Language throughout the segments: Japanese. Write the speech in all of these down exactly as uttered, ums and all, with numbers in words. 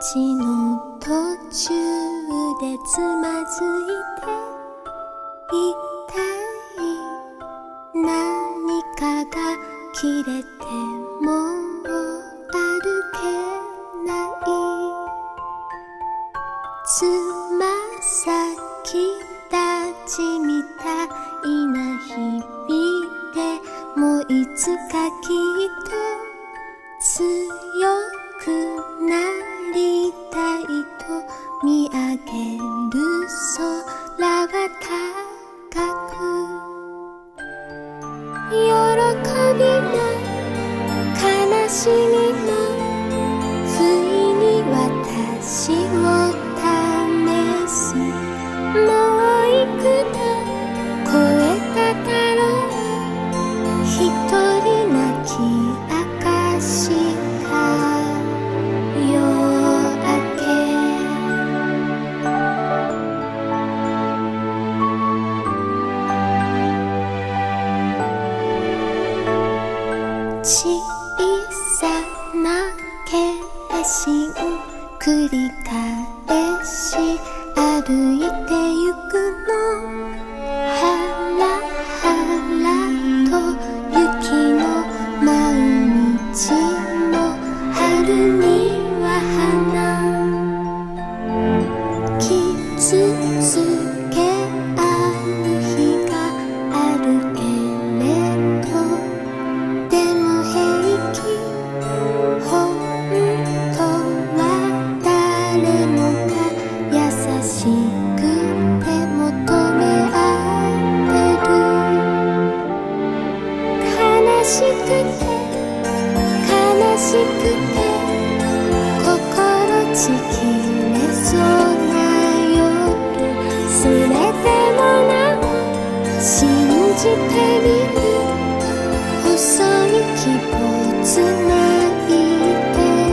の途中でつまずいていたい何かが切れてもう歩けないつま先立ちみたいな日々でもいつかきっと強くなりたいと見上げる空は高く喜びも悲しみも不意に私を試すもう幾度超えただろう一人泣き明かしか夜明け小さな決心繰り返し歩いてゆくのハラハラと雪の舞う道も春には花傷つけ合う日があるけれどでも平気本当は誰もが優しくて求め合ってる悲しくて悲しくて心ちぎれそうな夜それでもなお信じてみる細い希望つないで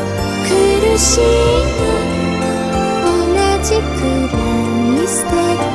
苦しいの同じくらい素敵